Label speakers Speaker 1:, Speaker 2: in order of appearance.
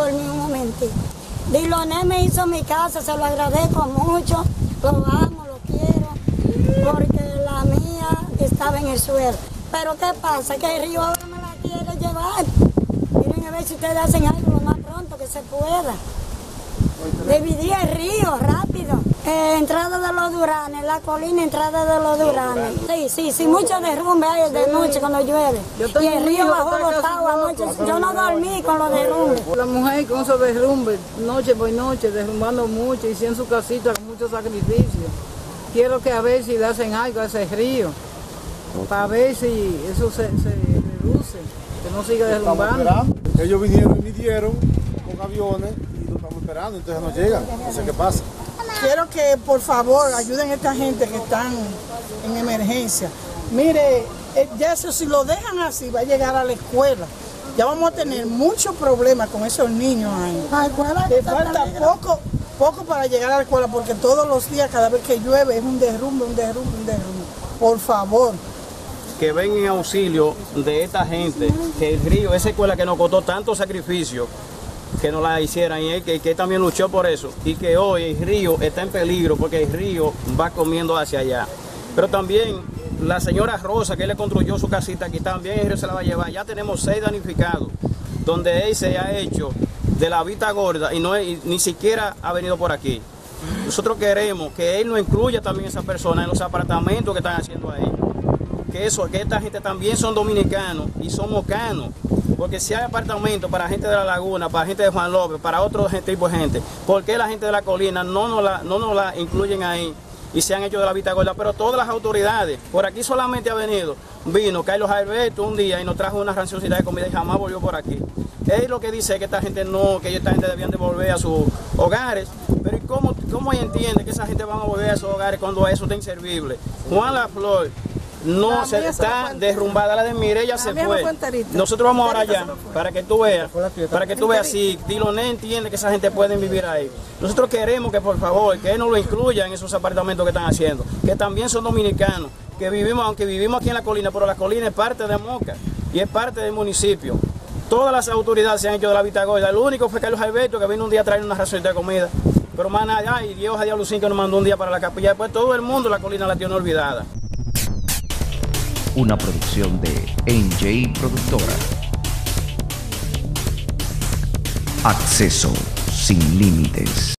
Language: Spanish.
Speaker 1: dormir un momentito. Diloné me hizo mi casa, se lo agradezco mucho, lo amo, lo quiero, porque la mía estaba en el suelo. Pero ¿qué pasa? Que el río ahora me la quiere llevar. Miren a ver si ustedes hacen algo lo más pronto que se pueda. Dividir el río rápido. Entrada de los Duranes, la colina, entrada de los Duranes. Sí, mucho derrumbe hay de noche cuando llueve. Y el río bajó botado anoche. Yo no dormí con los derrumbes.
Speaker 2: La mujer con esos derrumbes, noche por noche, derrumbando mucho, y en su casita con mucho sacrificio. Quiero que a ver si le hacen algo a ese río, para ver si eso se reduce, que no siga derrumbando.
Speaker 3: Ellos vinieron y midieron con aviones y lo estamos esperando, entonces no llegan, no sé qué pasa.
Speaker 4: Quiero que por favor ayuden a esta gente que están en emergencia. Mire, ya eso si lo dejan así va a llegar a la escuela. Ya vamos a tener muchos problemas con esos niños ahí.
Speaker 1: La escuela
Speaker 4: Le falta poco para llegar a la escuela porque todos los días, cada vez que llueve, es un derrumbe. Por favor.
Speaker 5: Que vengan en auxilio de esta gente, que el río, esa escuela que nos costó tanto sacrificio, que no la hicieran, y él que también luchó por eso, y que hoy el río está en peligro porque el río va comiendo hacia allá. Pero también la señora Rosa, que le construyó su casita aquí, también el río se la va a llevar. Ya tenemos 6 damnificados, donde él se ha hecho de la vista gorda y ni siquiera ha venido por aquí. Nosotros queremos que él nos incluya también a esa persona en los apartamentos que están haciendo ahí. Que esta gente también son dominicanos y son mocanos. Porque si hay apartamentos para gente de la Laguna, para gente de Juan López, para otro tipo de gente, ¿por qué la gente de la colina no nos la incluyen ahí y se han hecho de la vista gorda? Pero todas las autoridades, por aquí solamente vino Carlos Alberto un día y nos trajo una racioncita de comida y jamás volvió por aquí. Él lo que dice es que esta gente debían de volver a sus hogares, pero ¿cómo ella entiende que esa gente va a volver a sus hogares cuando eso está inservible? Juan La Flor no se está derrumbada, la de Mireya se fue. Nosotros vamos ahora allá para que tú veas si Diloné entiende que esa gente puede vivir ahí. Nosotros queremos que por favor que él nos lo incluya en esos apartamentos que están haciendo, que también son dominicanos, que aunque vivimos aquí en la colina, pero la colina es parte de Moca y es parte del municipio. Todas las autoridades se han hecho de la vista gorda. El único fue Carlos Alberto, que vino un día a traer una ración de comida. Pero más nada, y Dios a Diablo Lucín, que nos mandó un día para la capilla. Después todo el mundo la colina la tiene olvidada.
Speaker 6: Una producción de NJ Productora. Acceso sin límites.